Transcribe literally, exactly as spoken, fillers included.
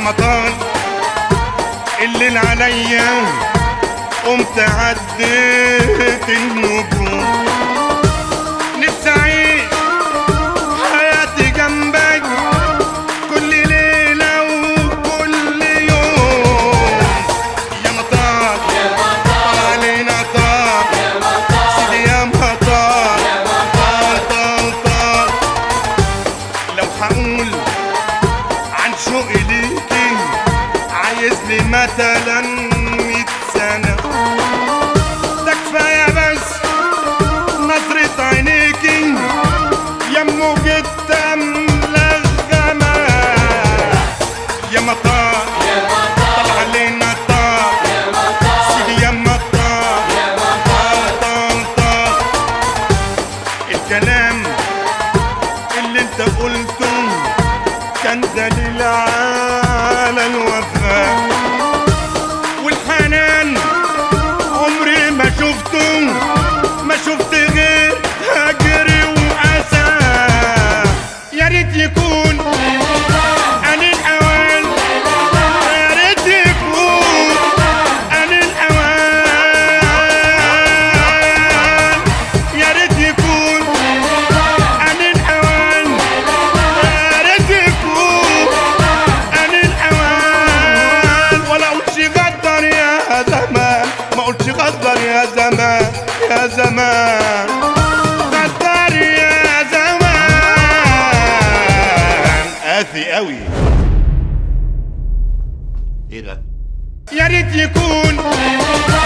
مطار الليل عليا قمت عديت النجوم. نفسي اعيش حياتي جنبك كل ليلة وكل يوم. يا مطار طال علينا طار سيدي يا مطار طال طال طال. لو هقول عن شوقي ليكي عايز لي مثلا مية سنة. ده كفاية بس نظرة عينيكي يا موجة تملى الغمام. يا مطار طلع علينا طار سيدي يا مطار طار طار طار. الكلام اللي انت قلته كان دليل على الوفاء والحنان عمري ما شفته، ما شفت غير هجر وأسى. يا ريت يكون آن الأوان، يا ريت يكون آن الأوان، يا ريت يكون آن الأوان، يا ريت يكون آن الأوان. ولا أقولش غدر يا زمان، ما قلتش غدر يا زمان يا زمان، غدر يا زمان. قاسي قوي. ايه ده؟ يا ريت يكون